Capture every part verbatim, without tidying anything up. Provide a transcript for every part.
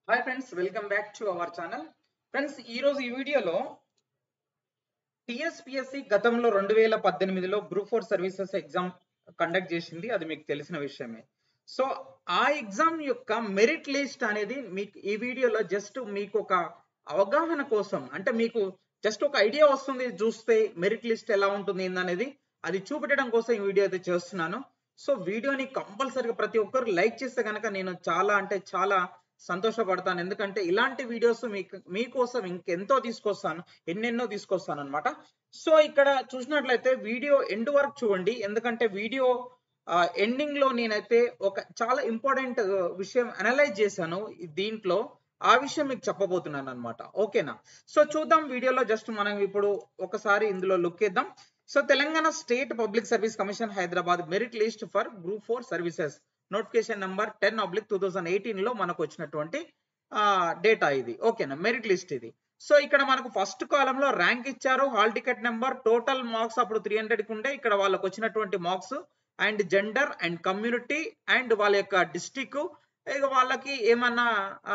Hi friends, welcome back to our channel. Friends, ఈరోజు ఈ వీడియోలో టీఎస్పీఎస్సీ గతంలో రెండు వేల పద్దెనిమిదిలో group four services exam conduct చేసింది. అది మీకు తెలిసిన విషయమే. సో ఆ ఎగ్జామ్ యొక్క మెరిట్ లిస్ట్ అనేది మీకు ఈ వీడియోలో జస్ట్ మీకు ఒక అవగాహన కోసం, అంటే మీకు జస్ట్ ఒక ఐడియా వస్తుంది చూస్తే మెరిట్ లిస్ట్ ఎలా ఉంటుంది ఏందనేది అది చూపెట్టడం కోసం ఈ వీడియో అయితే చేస్తున్నాను. సో వీడియోని కంపల్సరీగా ప్రతి ఒక్కరు లైక్ చేస్తే కనుక నేను చాలా అంటే చాలా సంతోషపడతాను. ఎందుకంటే ఇలాంటి వీడియోస్ మీకు మీకోసం ఇంకెంతో తీసుకొస్తాను, ఎన్నెన్నో తీసుకొస్తాను అనమాట. సో ఇక్కడ చూసినట్లయితే వీడియో ఎండ్ వరకు చూడండి, ఎందుకంటే వీడియో ఎండింగ్ లో నేనైతే ఒక చాలా ఇంపార్టెంట్ విషయం అనలైజ్ చేశాను దీంట్లో. ఆ విషయం మీకు చెప్పబోతున్నాను అనమాట. ఓకేనా? సో చూద్దాం వీడియోలో. జస్ట్ మనం ఇప్పుడు ఒకసారి ఇందులో లుక్ ఇద్దాం. So Telangana state public service commission Hyderabad merit list for group four services notification number ten oblique two thousand eighteen లో మనకు వచ్చినటువంటి డేటా ఇది. ఓకేనా? మెరిట్ లిస్ట్ ఇది. సో ఇక్కడ మనకు ఫస్ట్ కాలం లో ర్యాంక్ ఇచ్చారు, hall ticket number, total marks అప్పుడు త్రీ హండ్రెడ్ కి ఉండే, ఇక్కడ వాళ్ళకి వచ్చినటువంటి marks and gender and community and వాళ్ళ యొక్క డిస్టిక్, ఇక వాళ్ళకి ఏమన్నా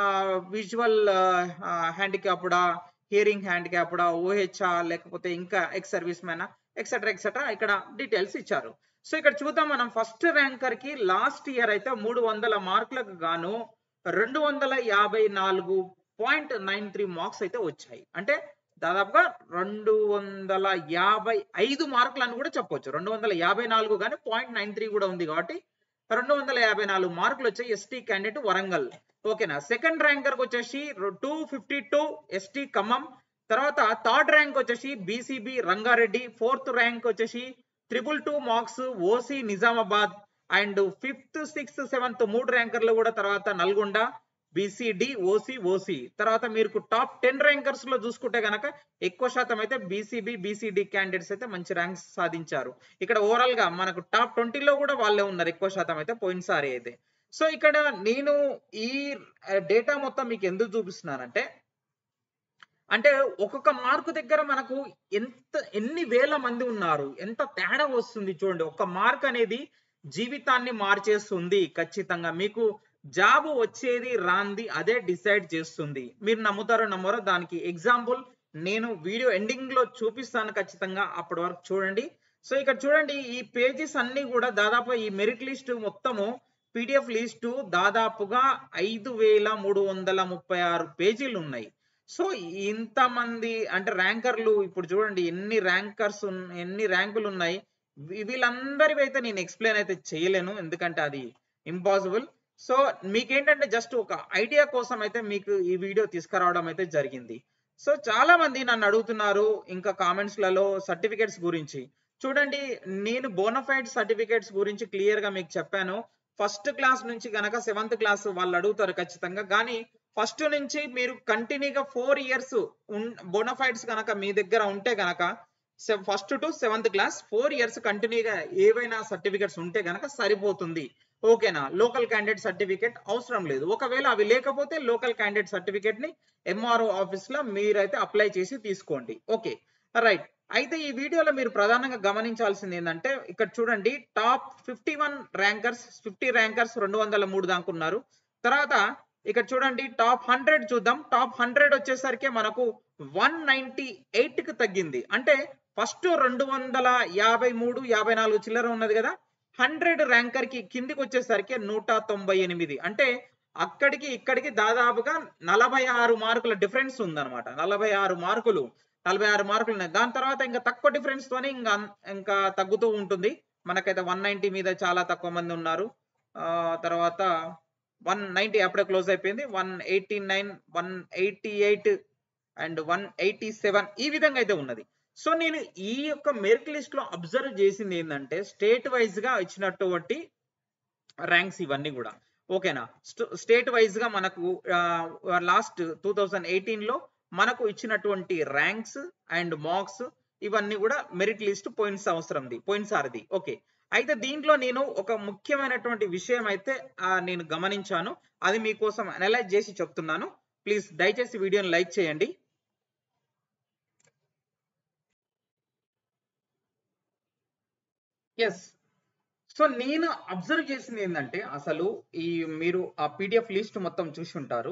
విజువల్ హ్యాండిక్యాప్డా, హియరింగ్ హ్యాండిక్యాప్డా, ఓహెచ్ఆ, లేకపోతే ఇంకా ఎక్స్ సర్వీస్ మ్యానా, ఎక్సెట్రా ఎక్సెట్రా ఇక్కడ డీటెయిల్స్ ఇచ్చారు. సో ఇక్కడ చూద్దాం మనం. ఫస్ట్ ర్యాంకర్ కి లాస్ట్ ఇయర్ అయితే మూడు వందల మార్కులకు గాను రెండు వందల యాభై నాలుగు పాయింట్ నైన్ త్రీ మార్క్స్ అయితే వచ్చాయి. అంటే దాదాపుగా రెండు వందల యాభై ఐదు మార్కులు అని కూడా చెప్పొచ్చు. రెండు వందల యాభై నాలుగు కానీ పాయింట్ నైన్ త్రీ కూడా ఉంది కాబట్టి రెండు వందల యాభై నాలుగు మార్కులు వచ్చాయి ఎస్టీ క్యాండిడేట్ వరంగల్. ఓకేనా? సెకండ్ ర్యాంకర్ వచ్చేసి two fifty two ST Khammam. తర్వాత థర్డ్ ర్యాంక్ వచ్చేసి బీసీబీ రంగారెడ్డి. ఫోర్త్ ర్యాంక్ వచ్చేసి triple two marks OC Nizamabad. And fifth sixth seventh మూడు ర్యాంకర్లు కూడా తర్వాత నల్గొండ బీసీడి ఓసీ ఓసీ. తర్వాత మీరు టాప్ టెన్ ర్యాంకర్స్ లో చూసుకుంటే గనక ఎక్కువ శాతం అయితే బీసీబీ బీసీడి క్యాండిడేట్స్ అయితే మంచి ర్యాంక్స్ సాధించారు. ఇక్కడ ఓవరాల్ గా మనకు టాప్ ట్వంటీలో కూడా వాళ్ళే ఉన్నారు ఎక్కువ శాతం అయితే పోయినసారి అయితే. సో ఇక్కడ నేను ఈ డేటా మొత్తం మీకు ఎందుకు చూపిస్తున్నానంటే, అంటే ఒక్కొక్క మార్కు దగ్గర మనకు ఎంత ఎన్ని వేల మంది ఉన్నారు, ఎంత తేడా వస్తుంది చూడండి. ఒక మార్క్ అనేది జీవితాన్ని మార్చేస్తుంది. ఖచ్చితంగా మీకు జాబ్ వచ్చేది రాంది అదే డిసైడ్ చేస్తుంది. మీరు నమ్ముతారో నమ్మరో దానికి ఎగ్జాంపుల్ నేను వీడియో ఎండింగ్ లో చూపిస్తాను ఖచ్చితంగా, అప్పటి వరకు చూడండి. సో ఇక్కడ చూడండి, ఈ పేజెస్ అన్ని కూడా దాదాపు ఈ మెరిట్ లిస్ట్ మొత్తము పీడిఎఫ్ లిస్టు దాదాపుగా ఐదు వేల మూడు వందల ముప్పై ఆరు పేజీలు ఉన్నాయి. సో ఇంతమంది అంటే ర్యాంకర్లు, ఇప్పుడు చూడండి ఎన్ని ర్యాంకర్స్ ఎన్ని ర్యాంకులు ఉన్నాయి. వీళ్ళందరివి అయితే నేను ఎక్స్ప్లెయిన్ అయితే చేయలేను, ఎందుకంటే అది ఇంపాసిబుల్. సో మీకేంటంటే జస్ట్ ఒక ఐడియా కోసం అయితే మీకు ఈ వీడియో తీసుకురావడం అయితే జరిగింది. సో చాలా మంది నన్ను అడుగుతున్నారు ఇంకా కామెంట్స్లలో సర్టిఫికేట్స్ గురించి. చూడండి, నేను బోనఫైడ్ సర్టిఫికేట్స్ గురించి క్లియర్ గా మీకు చెప్పాను. ఫస్ట్ క్లాస్ నుంచి గనక సెవెంత్ క్లాస్ వాళ్ళు అడుగుతారు ఖచ్చితంగా. కానీ ఫస్ట్ నుంచి మీరు కంటిన్యూగా ఫోర్ ఇయర్స్ బోనఫైడ్స్ కనుక మీ దగ్గర ఉంటే గనక, first to seventh class four years కంటిన్యూగా ఏవైనా సర్టిఫికెట్స్ ఉంటే గనక సరిపోతుంది. ఓకేనా? లోకల్ క్యాండిడేట్ సర్టిఫికేట్ అవసరం లేదు. ఒకవేళ అవి లేకపోతే లోకల్ క్యాండిడేట్ సర్టిఫికేట్ ని ఎంఆర్ఓ ఆఫీస్ లో మీరైతే అప్లై చేసి తీసుకోండి. Okay, right. అయితే ఈ వీడియోలో మీరు ప్రధానంగా గమనించాల్సింది ఏంటంటే, ఇక్కడ చూడండి top fifty one rankers fifty rankers రెండు వందల మూడు దాకా ఉన్నారు. తర్వాత ఇక్కడ చూడండి టాప్ హండ్రెడ్ చూద్దాం. టాప్ హండ్రెడ్ వచ్చేసరికి మనకు వన్ నైన్టీ ఎయిట్ కి తగ్గింది. అంటే ఫస్ట్ రెండు వందల యాభై మూడు యాభై నాలుగు చిల్లర ఉన్నది కదా, హండ్రెడ్ ర్యాంకర్ కి కిందికి వచ్చేసరికి నూట తొంభై ఎనిమిది. అంటే అక్కడికి ఇక్కడికి దాదాపుగా నలభై ఆరు మార్కుల డిఫరెన్స్ ఉందన్నమాట. నలభై ఆరు మార్కులు నలభై ఆరు మార్కులు ఉన్నాయి. దాని తర్వాత ఇంకా తక్కువ డిఫరెన్స్ తోనే ఇంకా ఇంకా తగ్గుతూ ఉంటుంది. మనకైతే వన్ నైన్టీ మీద చాలా తక్కువ మంది ఉన్నారు. ఆ తర్వాత వన్ నైన్టీ అప్పుడే క్లోజ్ అయిపోయింది. One eighty nine one eighty eight and one eighty seven ఈ విధంగా అయితే ఉన్నది. సో నేను ఈ యొక్క మెరిట్ లిస్ట్ లో అబ్జర్వ్ చేసింది ఏంటంటే, స్టేట్ వైజ్ గా ఇచ్చినటువంటి ర్యాంక్స్ ఇవన్నీ కూడా. ఓకేనా? స్టేట్ వైజ్ గా మనకు లాస్ట్ టూ థౌజండ్ ఎయిటీన్ లో మనకు ఇచ్చినటువంటి ర్యాంక్స్ అండ్ మార్క్స్ ఇవన్నీ కూడా మెరిట్ లిస్ట్ పోయిన సంవత్సరంది, పోయినసారిది. ఓకే, అయితే దీంట్లో నేను ఒక ముఖ్యమైనటువంటి విషయం అయితే నేను గమనించాను. అది మీకోసం అనలైజ్ చేసి చెప్తున్నాను. ప్లీజ్ దయచేసి వీడియోని లైక్ చేయండి. ఎస్. సో నేను అబ్జర్వ్ చేసింది ఏంటంటే, అసలు ఈ మీరు ఆ పీడిఎఫ్ లిస్ట్ మొత్తం చూసి ఉంటారు.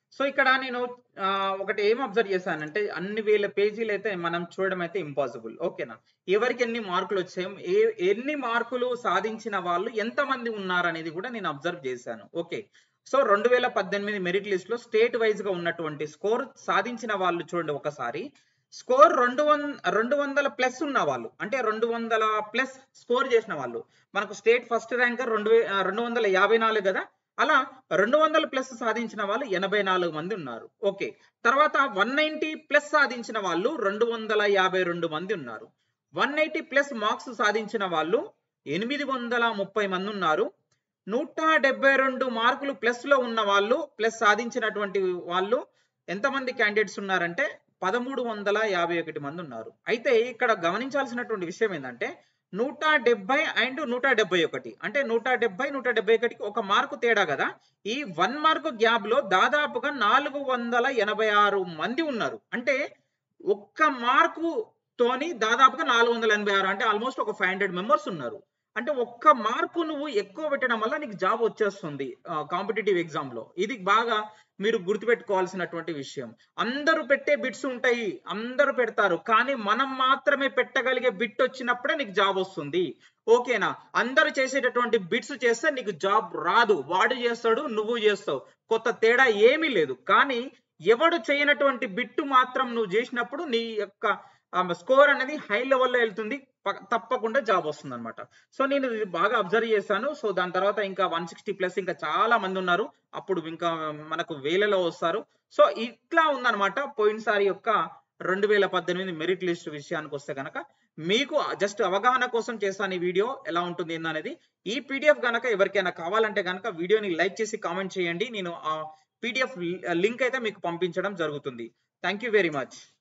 సో ఇక్కడ నేను ఒకటి ఏం అబ్జర్వ్ చేశానంటే అన్ని వేల పేజీలు అయితే మనం చూడడం అయితే ఇంపాసిబుల్. ఓకేనా? ఎవరికి ఎన్ని మార్కులు వచ్చాయి, ఏ ఎన్ని మార్కులు సాధించిన వాళ్ళు ఎంతమంది ఉన్నారనేది కూడా నేను అబ్జర్వ్ చేశాను. ఓకే, సో రెండు వేల పద్దెనిమిది మెరిట్ లిస్ట్ లో స్టేట్ వైజ్ గా ఉన్నటువంటి స్కోర్ సాధించిన వాళ్ళు చూడండి ఒకసారి. స్కోర్ రెండు వంద రెండు వందల ప్లస్ ఉన్న వాళ్ళు, అంటే రెండు వందల ప్లస్ స్కోర్ చేసిన వాళ్ళు, మనకు స్టేట్ ఫస్ట్ ర్యాంకర్ రెండు రెండు వందల యాభై నాలుగు కదా, అలా రెండు వందల ప్లస్ సాధించిన వాళ్ళు ఎనభై నాలుగు మంది ఉన్నారు. ఓకే, తర్వాత వన్ నైన్టీ ప్లస్ సాధించిన వాళ్ళు రెండు వందల యాభై రెండు మంది ఉన్నారు. వన్ ఎయిటీ ప్లస్ మార్క్స్ సాధించిన వాళ్ళు ఎనిమిది వందల ముప్పై మంది ఉన్నారు. నూట డెబ్బై రెండు మార్కులు ప్లస్ లో ఉన్న వాళ్ళు ప్లస్ సాధించినటువంటి వాళ్ళు ఎంతమంది క్యాండిడేట్స్ ఉన్నారంటే పదమూడు వందల యాభై ఒకటి మంది ఉన్నారు. అయితే ఇక్కడ గమనించాల్సినటువంటి విషయం ఏంటంటే నూట డెబ్బై అండ్ నూట డెబ్బై ఒకటి అంటే నూట డెబ్బై నూట డెబ్బై ఒకటికి ఒక మార్కు తేడా కదా. ఈ వన్ మార్కు గ్యాప్ లో దాదాపుగా నాలుగు వందల ఎనభై ఆరు మంది ఉన్నారు. అంటే ఒక్క మార్కు తోని దాదాపుగా నాలుగు వందల ఎనభై ఆరు అంటే ఆల్మోస్ట్ ఒక ఫైవ్ హండ్రెడ్ మెంబర్స్ ఉన్నారు. అంటే ఒక్క మార్కు నువ్వు ఎక్కువ పెట్టడం వల్ల నీకు జాబ్ వచ్చేస్తుంది కాంపిటేటివ్ ఎగ్జామ్ లో. ఇది బాగా మీరు గుర్తుపెట్టుకోవాల్సినటువంటి విషయం. అందరూ పెట్టే బిట్స్ ఉంటాయి, అందరూ పెడతారు, కానీ మనం మాత్రమే పెట్టగలిగే బిట్ వచ్చినప్పుడే నీకు జాబ్ వస్తుంది. ఓకేనా? అందరూ చేసేటటువంటి బిట్స్ చేస్తే నీకు జాబ్ రాదు. వాడు చేస్తాడు, నువ్వు చేస్తావు, కొత్త తేడా ఏమీ లేదు. కానీ ఎవడు చేయనటువంటి బిట్టు మాత్రం నువ్వు చేసినప్పుడు నీ యొక్క స్కోర్ అనేది హై లెవెల్లో వెళ్తుంది, తప్పకుండా జాబ్ వస్తుంది అనమాట. సో నేను ఇది బాగా అబ్జర్వ్ చేశాను. సో దాని తర్వాత ఇంకా వన్ సిక్స్టీ ప్లస్ ఇంకా చాలా మంది ఉన్నారు, అప్పుడు ఇంకా మనకు వేలలో వస్తారు. సో ఇట్లా ఉందన్నమాట పోయినసారి యొక్క రెండు వేల పద్దెనిమిది మెరిట్ లిస్ట్ విషయానికి వస్తే కనుక మీకు జస్ట్ అవగాహన కోసం చేస్తాను ఈ వీడియో, ఎలా ఉంటుంది ఏందనేది. ఈ పీడిఎఫ్ కనుక ఎవరికైనా కావాలంటే కనుక వీడియోని లైక్ చేసి కామెంట్ చేయండి, నేను ఆ పీడిఎఫ్ లింక్ అయితే మీకు పంపించడం జరుగుతుంది. Thank you very much.